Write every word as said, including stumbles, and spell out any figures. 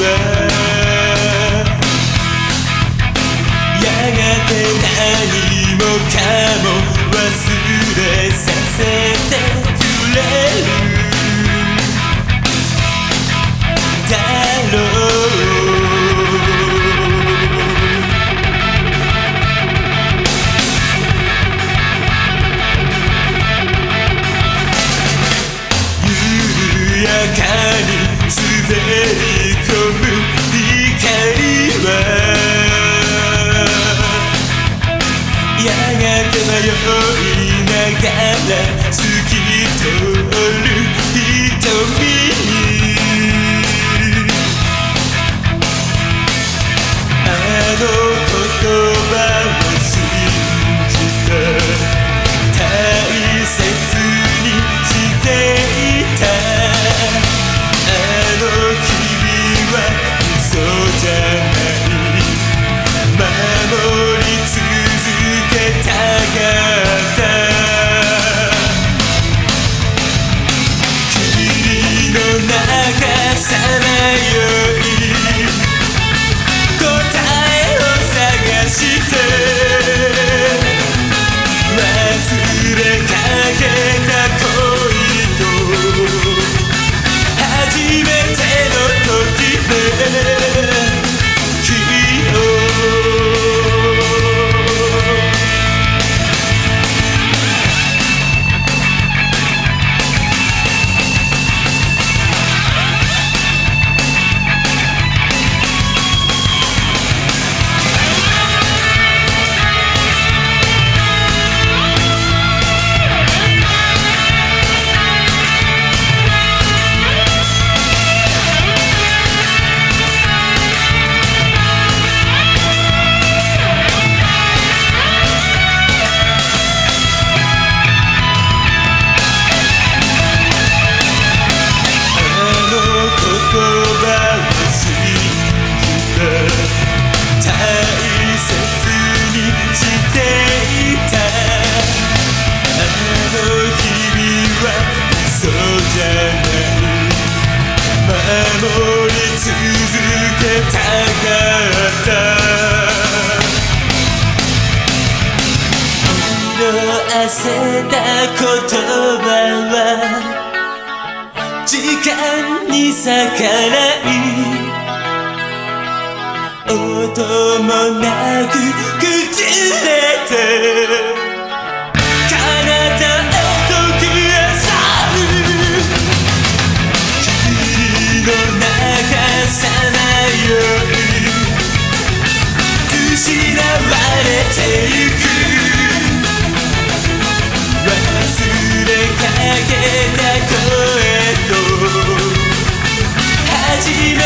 はやがて何もかも忘れさせてくれるだろう。緩やかに滑り込む光はやがて迷いながら透き通る瞳にあの言葉を信じた大切にしていたあの君は嘘じゃない守り続けたかった霧の中さまよい答えを探して忘れかけた恋と初めてのときめきを守り続けたかった色あせた言葉は時間に逆らい音もなく崩れて体へと消え去るの中さまよい失われてゆく忘れかけた声と初め